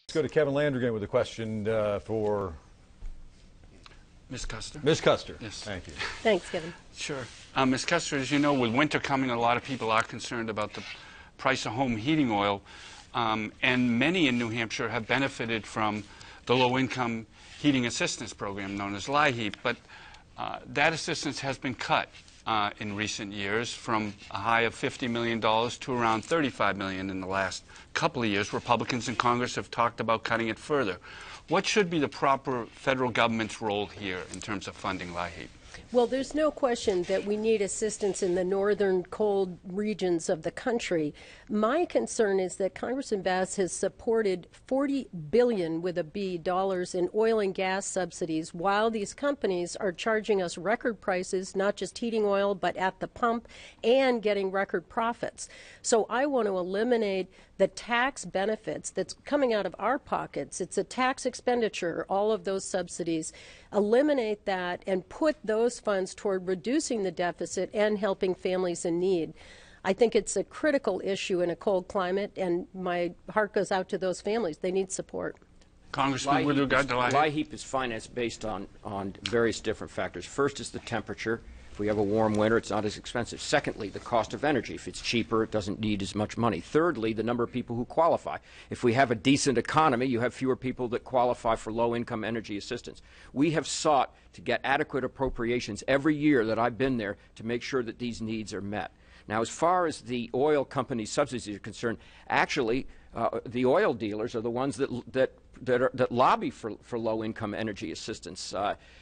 Let's go to Kevin Landrigan with a question for Ms. Custer. Ms. Custer. Yes. Thank you. Thanks, Kevin. Sure. Ms. Custer, as you know, with winter coming, a lot of people are concerned about the price of home heating oil, and many in New Hampshire have benefited from the low-income heating assistance program known as LIHEAP, but that assistance has been cut in recent years from a high of $50 million to around $35 million in the last couple of years. Republicans in Congress have talked about cutting it further. What should be the proper federal government's role here in terms of funding LIHEAP? Well, there's no question that we need assistance in the northern cold regions of the country. My concern is that Congressman Bass has supported $40 billion with a B dollars in oil and gas subsidies while these companies are charging us record prices, not just heating oil, but at the pump, and getting record profits. So I want to eliminate the tax benefits that's coming out of our pockets. It's a tax expenditure, all of those subsidies. Eliminate that and put those funds toward reducing the deficit and helping families in need. I think it's a critical issue in a cold climate, and my heart goes out to those families. They need support. Congressman, with regard to LIHEAP? LIHEAP is financed based on various different factors. First is the temperature. If we have a warm winter, it's not as expensive. Secondly, the cost of energy. If it's cheaper, it doesn't need as much money. Thirdly, the number of people who qualify. If we have a decent economy, you have fewer people that qualify for low-income energy assistance. We have sought to get adequate appropriations every year that I've been there to make sure that these needs are met. Now, as far as the oil company subsidies are concerned, actually, the oil dealers are the ones that lobby for low-income energy assistance.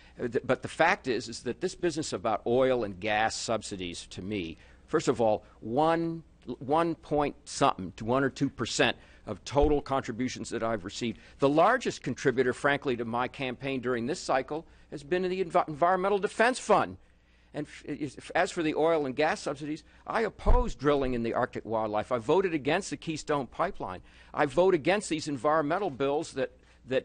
But the fact is that this business about oil and gas subsidies, to me, first of all, 1 point something to 1 or 2% of total contributions that I've received. The largest contributor, frankly, to my campaign during this cycle has been the Environmental Defense Fund. And as for the oil and gas subsidies, I oppose drilling in the Arctic wildlife. I voted against the Keystone Pipeline. I vote against these environmental bills that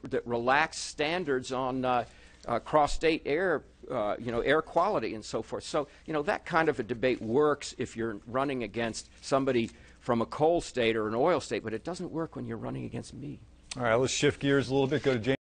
relax standards on cross-state air, air quality and so forth. So, that kind of a debate works if you're running against somebody from a coal state or an oil state, but it doesn't work when you're running against me. All right, let's shift gears a little bit. Go to James.